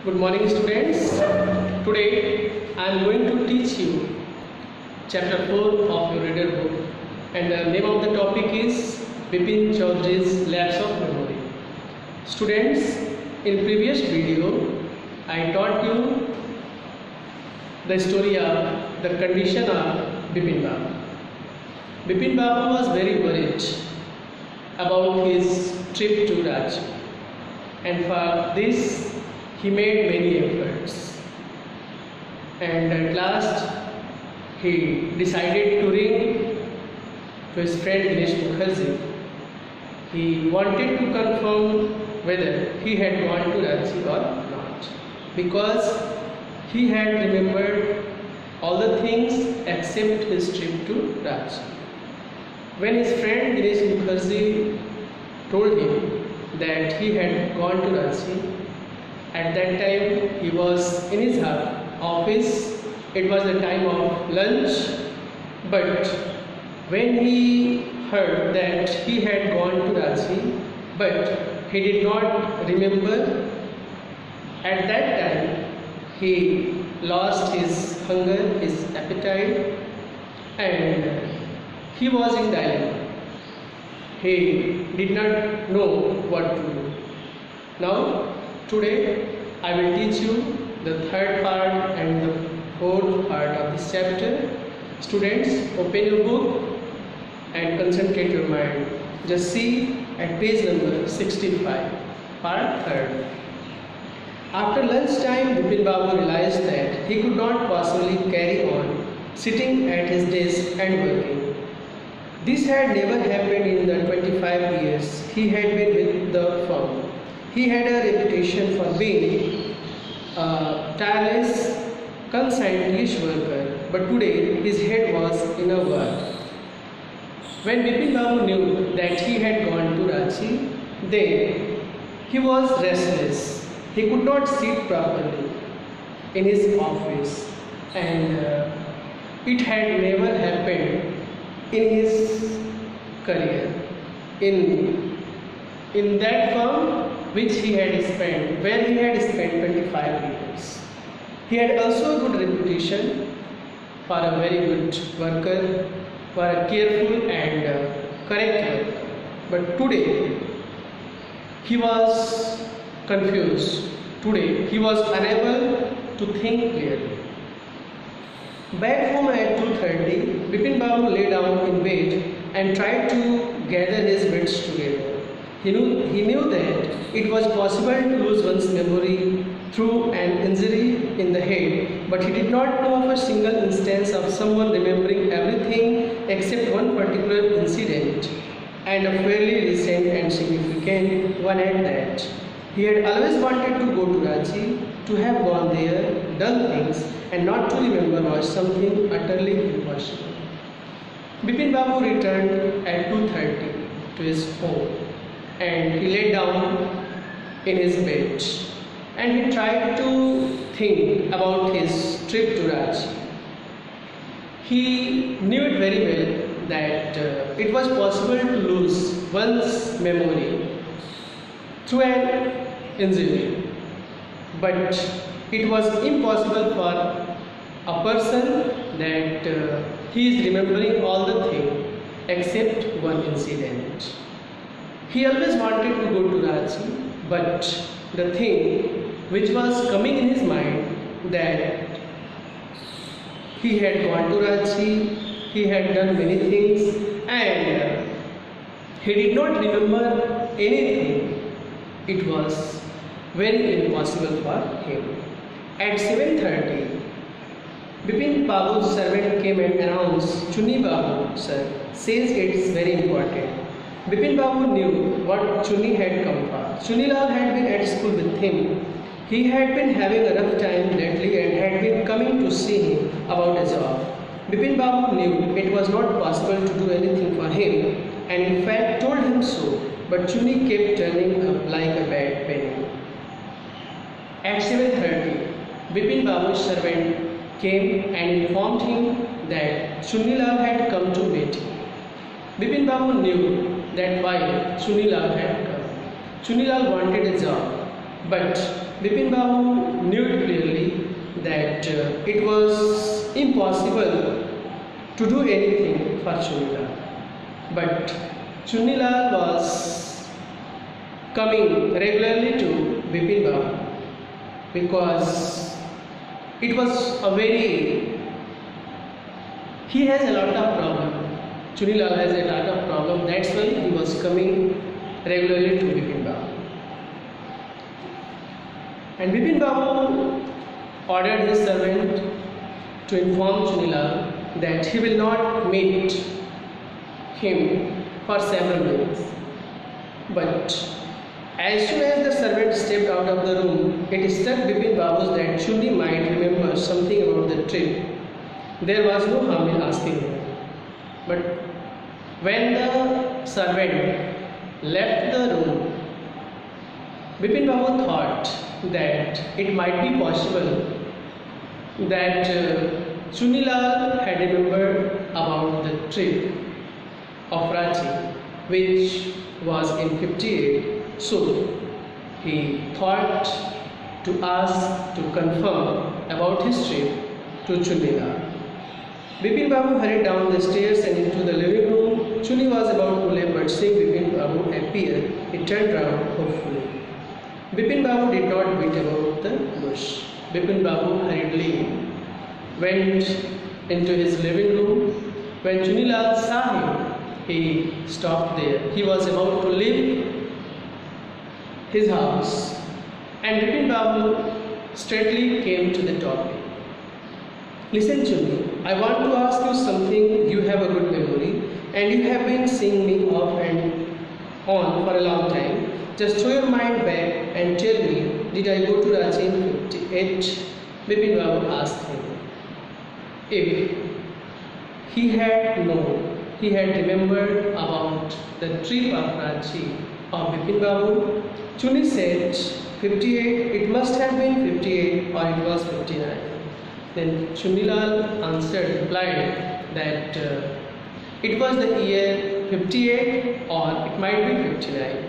Good morning, students. Today I am going to teach you chapter 4 of your reader book, and the name of the topic is Bipin Chaudhary's Lapse of Memory. Students, in previous video I taught you the story of the condition of Bipin Babu. Bipin Babu was very worried about his trip to Ranchi, and for this he made many efforts, and at last he decided to ring to his friend Dinesh Mukherjee. He wanted to confirm whether he had gone to Ranchi or not, because he had remembered all the things except his trip to Ranchi. When his friend Dinesh Mukherjee told him that he had gone to Ranchi, at that time he was in his office. It was the time of lunch, but when he heard that he had gone to Ranchi, but he did not remember, at that time he lost his hunger, his appetite, and he was in dilemma. He did not know what to do. Now, today I will teach you the third part and the fourth part of this chapter. Students, open your book and concentrate your mind. Just see at page number 65, part 3rd. After lunchtime, Bipin Babu realized that he could not possibly carry on sitting at his desk and working. This had never happened in the 25 years he had been with the firm. He had a reputation for being a tireless, conscientious worker, but today his head was in a whirl. When Bipin Babu knew that he had gone to Ranchi, then he was restless. He could not sit properly in his office, and it had never happened in his career. In that firm which he had spent, where he had spent 25 years. He had also a good reputation for a very good worker, for a careful and correct worker. But today he was confused. Today he was unable to think clearly. Back home at 2:30, Bipin Babu lay down in bed and tried to gather his wits together. He knew that it was possible to lose one's memory through an injury in the head, but he did not know of a single instance of someone remembering everything except one particular incident, and a fairly recent and significant one at that. He had always wanted to go to Ranchi. To have gone there, done things, and not to remember was something utterly impossible. Bipin Babu returned at 2:30 to his home, and he lay down in his bed, and he tried to think about his trip to Ranchi. He knew it very well that it was possible to lose one's memory through an injury, but it was impossible for a person that he is remembering all the things except one incident. He always wanted to go to Ranchi, but the thing which was coming in his mind, that he had gone to Ranchi, he had done many things, and he did not remember anything. It was very impossible for him. At 7:30, Bipin Babu's servant came and announced, "Chunni Babu, sir, says it's very important." Bipin Babu knew what Chunni had come for. Chunni Lal had been at school with him. He had been having a rough time lately and had been coming to see him about a job. Bipin Babu knew it was not possible to do anything for him, and in fact told him so, but Chunni kept turning up like a bad penny. At 7:30, Bipin Babu's servant came and informed him that Chunni Lal had come to meet him. Bipin Babu knew that why Chunni Lal had come. Chunni Lal wanted a job, But Bipin Babu knew it clearly that it was impossible to do anything for Chunilal. But Chunilal was coming regularly to Bipin Babu because it was he has a lot of problem. Chunilal has a lot of problem. That's why he was coming regularly to Bipin Babu. And Bipin Babu ordered his servant to inform Chunilal that he will not meet him for several days. But as soon as the servant stepped out of the room, it struck Bipin Babu that Chuni might remember something about the trip. There was no harm in asking him. But when the servant left the room, Bipin Babu thought that it might be possible that Chunilal had remembered about the trip of Ranchi, which was in 58. So he thought to ask to confirm about his trip to Chunilal. Bipin Babu hurried down the stairs and into the living room. Chuni was about to leave, but seeing Bipin Babu appear, he turned round hopefully. Bipin Babu did not beat about the bush. Bipin Babu hurriedly went into his living room. When Chunilal saw him, he stopped there. He was about to leave his house, and Bipin Babu straightly came to the topic. Listen, Chuni, I want to ask you something. You have a good memory and you have been seeing me off and on for a long time. Just throw your mind back and tell me, did I go to Ranchi in 58? Bipin Babu asked him. If he had known, he had remembered about the trip of Ranchi of Bipin Babu, Chuni said 58, it must have been 58 or it was 59. Then Chunilal replied that it was the year 58 or it might be 59.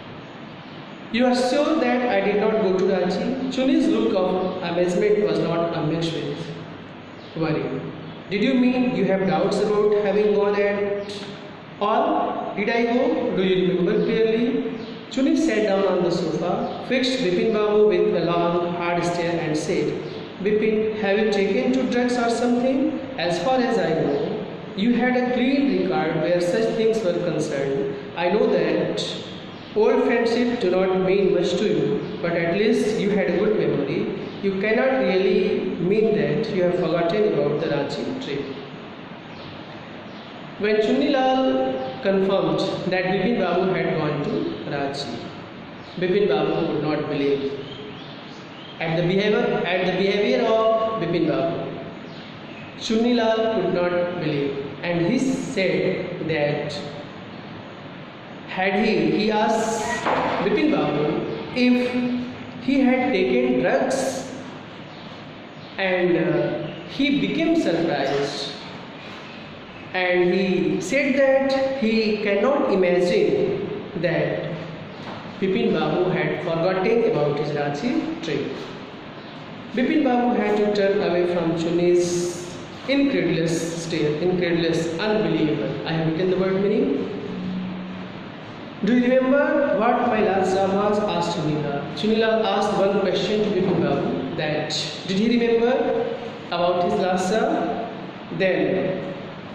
You are sure that I did not go to Ranchi? Chuni's look of amazement was not mixed with worry. Did you mean you have doubts about having gone at all? Did I go? Do you remember clearly? Chuni sat down on the sofa, fixed Bipin Babu with a long, hard stare and said, Bipin, have you taken to drugs or something? As far as I know, you had a clean record where such things were concerned. I know that old friendships do not mean much to you, but at least you had a good memory. You cannot really mean that you have forgotten about the Ranchi trip. When Chunilal confirmed that Bipin Babu had gone to Ranchi, Bipin Babu would not believe at the behavior of Bipin Babu. Chunilal could not believe, and he said that he asked Bipin Babu if he had taken drugs, and he became surprised, and he said that he cannot imagine that Bipin Babu had forgotten about his Ranchi trip. Bipin Babu had to turn away from Chuni's incredulous stare. Incredulous, unbelievable. I have written the word meaning. Do you remember what my last job was? Asked Chunilal. Chunilal asked one question to Bipin Babu, that did he remember about his last job? Then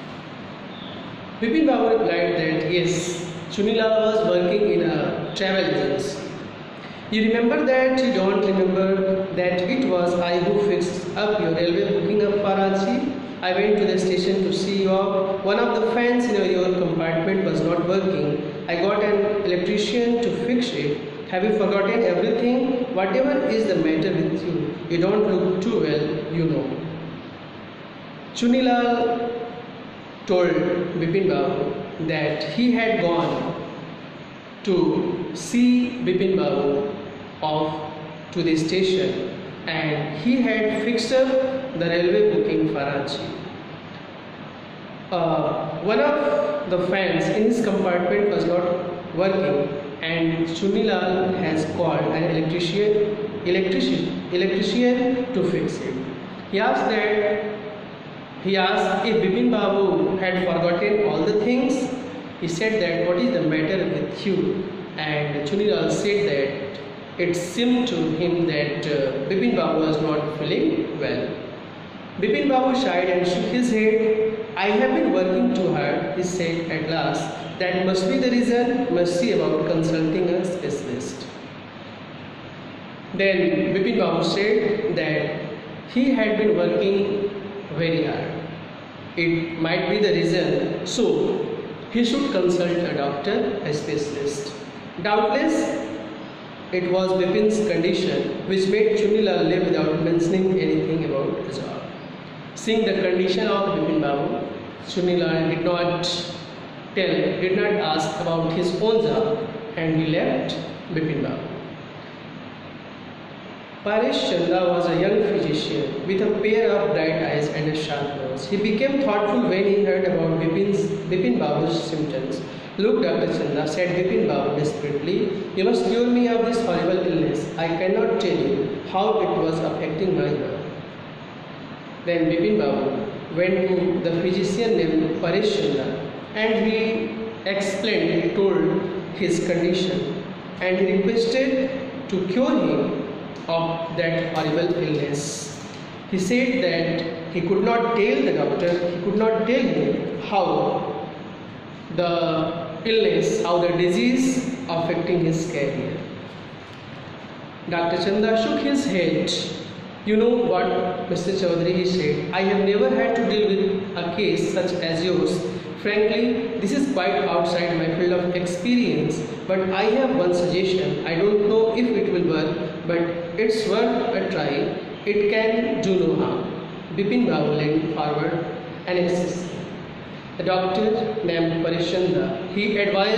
Bipin Babu replied that yes, Chunilal was working in a travel agency. You remember that? You don't remember that it was I who fixed up your railway booking of Ranchi? I went to the station to see you off. One of the fans in your compartment was not working. I got an electrician to fix it. Have you forgotten everything? Whatever is the matter with you? You don't look too well, you know. Chunilal told Bipin Babu that he had gone to see Bipin Babu off to the station and he had fixed up the railway booking for Ranchi. One of the fans in his compartment was not working and Chunilal has called an electrician to fix it. He asked if Bipin Babu had forgotten all the things. He said that, what is the matter with you? And Chunilal said that it seemed to him that Bipin Babu was not feeling well. Bipin Babu sighed and shook his head. I have been working too hard, he said at last. That must be the reason. Must see about consulting a specialist. Then Bipin Babu said that he had been working very hard. It might be the reason, so he should consult a doctor, a specialist. Doubtless, it was Bipin's condition which made Chunilal live without mentioning anything about the job. Seeing the condition of Bipin Babu, Chunilal did not ask about his own job, and he left Bipin Babu. Paresh Chanda was a young physician with a pair of bright eyes and a sharp nose. He became thoughtful when he heard about Bipin Babu's symptoms. Look, Dr. Chanda, said Bipin Babu desperately, you must cure me of this horrible illness. I cannot tell you how it was affecting my health. Then Bipin Babu went to the physician named Paresh Chanda and he told his condition and he requested to cure him of that horrible illness. He said that he could not tell the doctor, he could not tell him how the illness, how the disease affecting his career. Dr. Chanda shook his head. You know what, Mr. Chaudhary, he said, I have never had to deal with a case such as yours. Frankly, this is quite outside my field of experience, but I have one suggestion. I don't know if it will work, but it's worth a try. It can do no harm. Bipin Babu leaned forward and insisted. The doctor named Paresh Chanda, he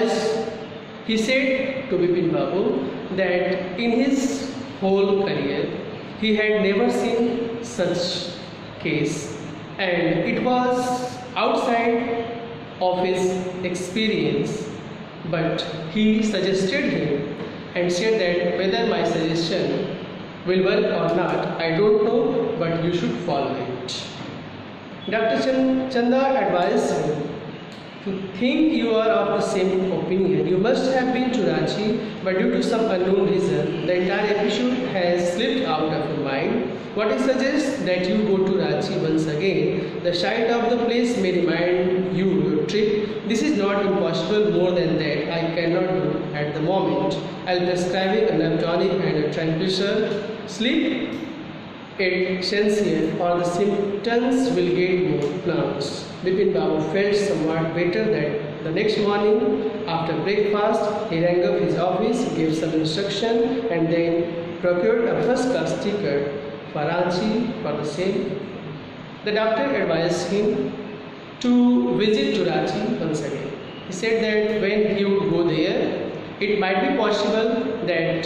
said to Bipin Babu that in his whole career, he had never seen such case and it was outside of his experience, but he suggested him and said that whether my suggestion will work or not, I don't know, but you should follow it. Dr. Chanda advised him to think you are of the same opinion. You must have been to Ranchi, but due to some unknown reason, the entire episode has slipped out of your mind. What I suggest that you go to Ranchi once again. The sight of the place may remind you your trip. This is not impossible. More than that, I cannot do at the moment. I'll prescribe a nerve tonic and a tranquilizer. Sleep at Shenxian or the symptoms will get more pronounced. Bipin Babu felt somewhat better that the next morning after breakfast he rang up his office, gave some instruction and then procured a first-class ticket for Ranchi for the same. The doctor advised him to visit to Ranchi once again. He said that when he would go there, it might be possible that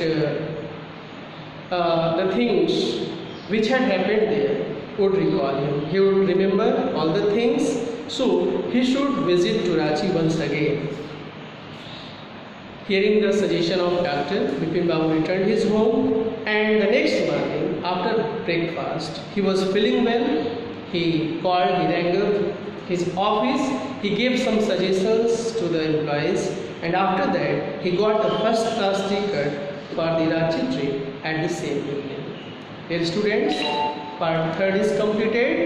the things which had happened there would recall him. He would remember all the things, so he should visit to Ranchi once again. Hearing the suggestion of doctor, Bipin Babu returned his home and the next morning after breakfast, he was feeling well. He called, he rang up his office, he gave some suggestions to the employees and after that he got a first class ticket for the Ranchi trip at the same evening. Dear students, part 3 is completed.